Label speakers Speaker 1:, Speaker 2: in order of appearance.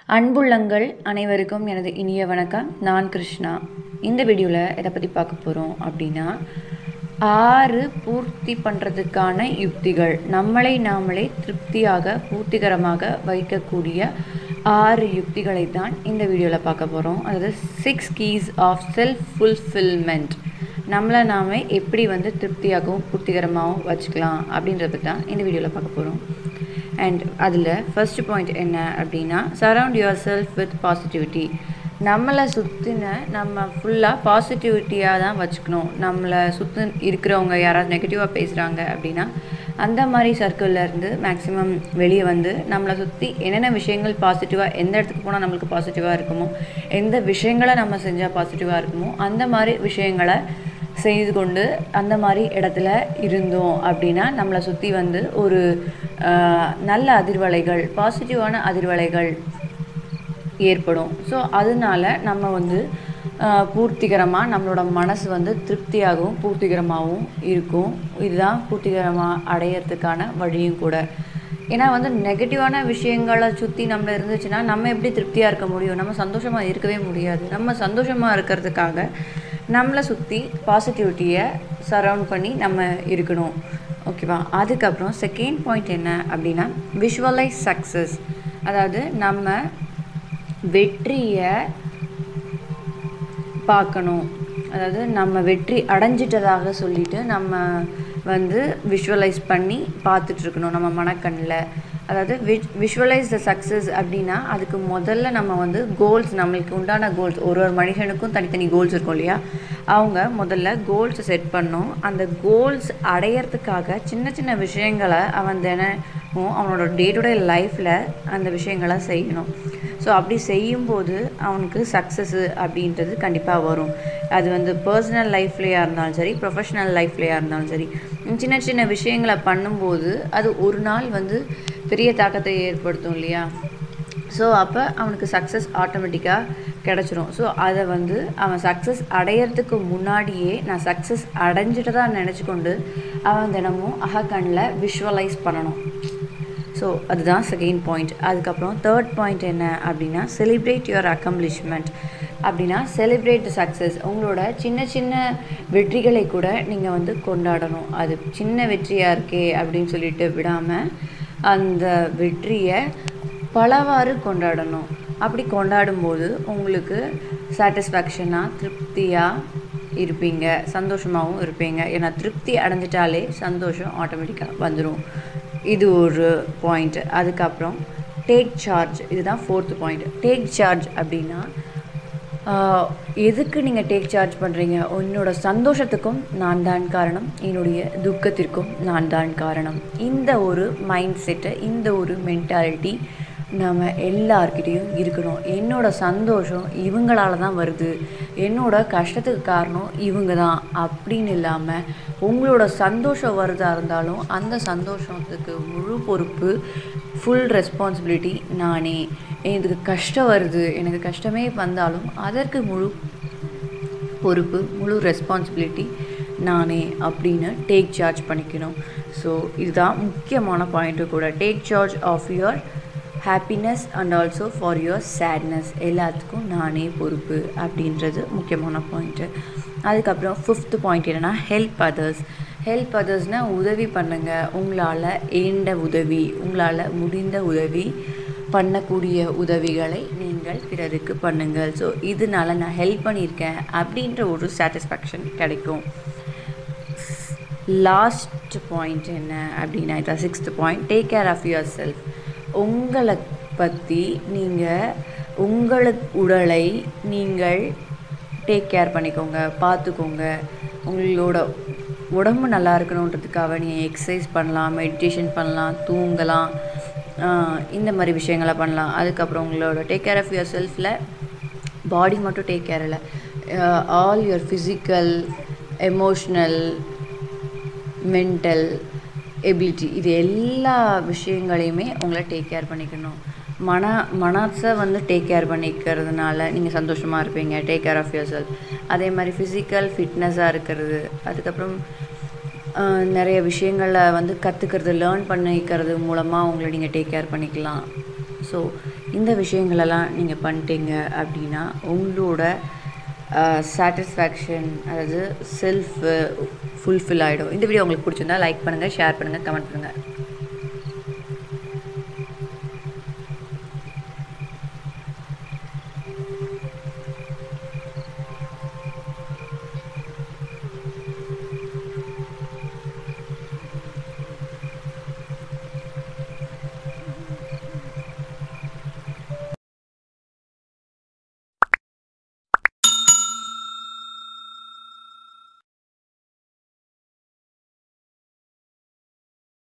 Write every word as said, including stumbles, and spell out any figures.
Speaker 1: அன்புள்ளங்கள் அனைவருக்கும் எனது இனிய வணக்கம். நான் கிருஷ்ணா. இந்த வீடியோவில் எதை பற்றி பார்க்க போகிறோம் அப்படின்னா, ஆறு பூர்த்தி பண்ணுறதுக்கான யுக்திகள், நம்மளை நாமளே திருப்தியாக பூர்த்திகரமாக வைக்கக்கூடிய ஆறு யுக்திகளை தான் இந்த வீடியோவில் பார்க்க போகிறோம். அதாவது six keys of self fulfilment. நம்மளை நாம எப்படி வந்து திருப்தியாகவும் பூர்த்திகரமாகவும் வச்சுக்கலாம் அப்படின்றத தான் இந்த வீடியோவில் பார்க்க போகிறோம். அண்ட் அதில் ஃபர்ஸ்ட் பாயிண்ட் என்ன அப்படின்னா, surround yourself with positivity. நம்மளை சுற்றின நம்ம ஃபுல்லாக பாசிட்டிவிட்டியாக தான் வச்சுக்கணும். நம்மளை சுற்றி இருக்கிறவங்க யாராவது நெகட்டிவாக பேசுகிறாங்க அப்படின்னா அந்த மாதிரி சர்க்கிள்லேருந்து மேக்ஸிமம் வெளியே வந்து நம்மளை சுற்றி என்னென்ன விஷயங்கள் பாசிட்டிவாக, எந்த இடத்துக்கு போனால் நம்மளுக்கு பாசிட்டிவாக இருக்குமோ, எந்த விஷயங்களை நம்ம செஞ்சால் பாசிட்டிவாக இருக்குமோ அந்த மாதிரி விஷயங்களை செய்து கொண்டு அந்த மாதிரி இடத்துல இருந்தோம் அப்படின்னா நம்மளை சுற்றி வந்து ஒரு நல்ல அதிர்வலைகள், பாசிட்டிவான அதிர்வலைகள் ஏற்படும். ஸோ அதனால நம்ம வந்து பூர்த்திகரமாக நம்மளோட மனசு வந்து திருப்தியாகவும் பூர்த்திகரமாகவும் இருக்கும். இதுதான் பூர்த்திகரமாக அடையிறதுக்கான வழியும் கூட. ஏன்னா வந்து நெகட்டிவான விஷயங்களை சுற்றி நம்ம இருந்துச்சுன்னா நம்ம எப்படி திருப்தியாக இருக்க முடியும்? நம்ம சந்தோஷமாக இருக்கவே முடியாது. நம்ம சந்தோஷமாக இருக்கிறதுக்காக நம்மளை சுற்றி பாசிட்டிவிட்டியை சரவுண்ட் பண்ணி நம்ம இருக்கணும். ஓகேவா? அதுக்கப்புறம் செகண்ட் பாயிண்ட் என்ன அப்படின்னா, விஷுவலைஸ் சக்ஸஸ். அதாவது நம்ம வெற்றியை பார்க்கணும். அதாவது நம்ம வெற்றி அடைஞ்சிட்டதாக சொல்லிட்டு நம்ம வந்து விஷுவலைஸ் பண்ணி பார்த்துட்ருக்கணும் நம்ம மனக்கண்ணில். அதாவது விஷ் விஷுவலைஸ் த சக்ஸஸ் அப்படின்னா அதுக்கு முதல்ல நம்ம வந்து கோல்ஸ், நம்மளுக்கு உண்டான கோல்ஸ், ஒரு ஒரு மனுஷனுக்கும் தனித்தனி கோல்ஸ் இருக்கும் இல்லையா? அவங்க முதல்ல கோல்ஸை செட் பண்ணணும். அந்த கோல்ஸ் அடையிறதுக்காக சின்ன சின்ன விஷயங்களை அவன் தினமும் அவனோட டே டு டே லைஃப்பில் அந்த விஷயங்களை செய்யணும். ஸோ அப்படி செய்யும்போது அவனுக்கு சக்ஸஸ்ஸு அப்படின்றது கண்டிப்பாக வரும். அது வந்து பர்சனல் லைஃப்லேயா இருந்தாலும் சரி, ப்ரொஃபஷ்னல் லைஃப்லேயா இருந்தாலும் சரி, சின்ன சின்ன விஷயங்களை பண்ணும்போது அது ஒரு நாள் வந்து பெரிய தாக்கத்தை ஏற்படுத்தும் இல்லையா? ஸோ அப்போ அவனுக்கு சக்ஸஸ் ஆட்டோமேட்டிக்காக கிடச்சிரும். ஸோ அதை வந்து அவன் சக்ஸஸ் அடையிறதுக்கு முன்னாடியே நான் சக்ஸஸ் அடைஞ்சிட்டு தான் நினச்சி கொண்டு அவன் தினமும் அகக்கண்ணில் விஷுவலைஸ் பண்ணணும். ஸோ அதுதான் செகண்ட் பாயிண்ட். அதுக்கப்புறம் தேர்ட் பாயிண்ட் என்ன அப்படின்னா, செலிப்ரேட் யுவர் அக்கம்ப்ளிஷ்மெண்ட். அப்படின்னா செலிப்ரேட் த சக்ஸஸ். உங்களோட சின்ன சின்ன வெற்றிகளை கூட நீங்கள் வந்து கொண்டாடணும். அது சின்ன வெற்றியாக இருக்கே அப்படின்னு சொல்லிட்டு விடாமல் அந்த வெற்றியை பலவாறு கொண்டாடணும். அப்படி கொண்டாடும்போது உங்களுக்கு சாட்டிஸ்ஃபேக்ஷனாக, திருப்தியாக இருப்பீங்க, சந்தோஷமாகவும் இருப்பீங்க. ஏன்னா திருப்தி அடைஞ்சிட்டாலே சந்தோஷம் ஆட்டோமேட்டிக்காக வந்துடும். இது ஒரு பாயிண்ட்டு. அதுக்கப்புறம் டேக் சார்ஜ். இதுதான் ஃபோர்த்து பாயிண்ட். டேக் சார்ஜ் அப்படின்னா எதுக்கு நீங்கள் டேக் சார்ஜ் பண்ணுறீங்க? என்னோட சந்தோஷத்துக்கும் நான் தான் காரணம், என்னுடைய துக்கத்திற்கும் நான் தான் காரணம். இந்த ஒரு மைண்ட் செட்டு, இந்த ஒரு மென்டாலிட்டி நம்ம எல்லார்கிட்டையும் இருக்கணும். என்னோடய சந்தோஷம் இவங்களால தான் வருது, என்னோட கஷ்டத்துக்கு காரணம் இவங்க தான் அப்படின்னு இல்லாமல், உங்களோட சந்தோஷம் வருதா இருந்தாலும் அந்த சந்தோஷத்துக்கு முழு பொறுப்பு, ஃபுல் ரெஸ்பான்சிபிலிட்டி நானே. எனக்கு கஷ்டம் வருது, எனக்கு கஷ்டமே வந்தாலும் அதற்கு முழு பொறுப்பு, முழு ரெஸ்பான்சிபிலிட்டி நானே அப்படின்னு டேக் சார்ஜ் பண்ணிக்கணும். ஸோ இதுதான் முக்கியமான பாயிண்ட்டு கூட. Take charge of your happiness and also for your sadness. எல்லாத்துக்கும் நானே பொறுப்பு அப்படின்றது முக்கியமான பாயிண்ட்டு. அதுக்கப்புறம் ஃபிஃப்த்து பாயிண்ட் என்னென்னா, ஹெல்ப் அதர்ஸ். ஹெல்ப் அதர்ஸ்னால் உதவி பண்ணுங்கள். உங்களால் ஏண்ட உதவி, உங்களால் முடிந்த உதவி, பண்ணக்கூடிய உதவிகளை நீங்கள் பிறருக்கு பண்ணுங்கள். ஸோ இதனால நான் ஹெல்ப் பண்ணியிருக்கேன் அப்படின்ற ஒரு சாட்டிஸ்ஃபேக்ஷன் கிடைக்கும். லாஸ்ட் பாயிண்ட் என்ன அப்படின்னா, இதான் sixth point, take care of yourself. உங்களை பற்றி நீங்கள், உங்களுக்கு உடலை நீங்கள் டேக் கேர் பண்ணிக்கோங்க, பார்த்துக்கோங்க. உங்களோட உடம்பு நல்லா இருக்கணுன்றதுக்காக நீங்கள் எக்ஸசைஸ் பண்ணலாம், மெடிடேஷன் பண்ணலாம், தூங்கலாம், இந்த மாதிரி விஷயங்களை பண்ணலாம். அதுக்கப்புறம் உங்களோட டேக் கேர் ஆஃப் யுவர் செல்ஃபில் பாடி மட்டும் டேக் கேர் இல்லை, all your physical, emotional, mental ability, இது எல்லா விஷயங்களையுமே உங்களை டேக் கேர் பண்ணிக்கணும். மன மனசை வந்து டேக் கேர் பண்ணிக்கிறதுனால நீங்கள் சந்தோஷமாக இருப்பீங்க. Take care of yourself. அதே மாதிரி ஃபிசிக்கல் ஃபிட்னஸாக இருக்கிறது, அதுக்கப்புறம் நிறைய விஷயங்களை வந்து கற்றுக்கிறது, லேர்ன் பண்ணிக்கிறது மூலமாக உங்களை நீங்கள் டேக் கேர் பண்ணிக்கலாம். ஸோ இந்த விஷயங்களெல்லாம் நீங்கள் பண்ணிட்டீங்க அப்படின்னா உங்களோட சாட்டிஸ்ஃபேக்ஷன், அதாவது செல்ஃப் ஃபுல்ஃபில் ஆகிடும். இந்த வீடியோ உங்களுக்கு பிடிச்சிருந்தா லைக் பண்ணுங்கள், ஷேர் பண்ணுங்கள், கமெண்ட் பண்ணுங்கள்.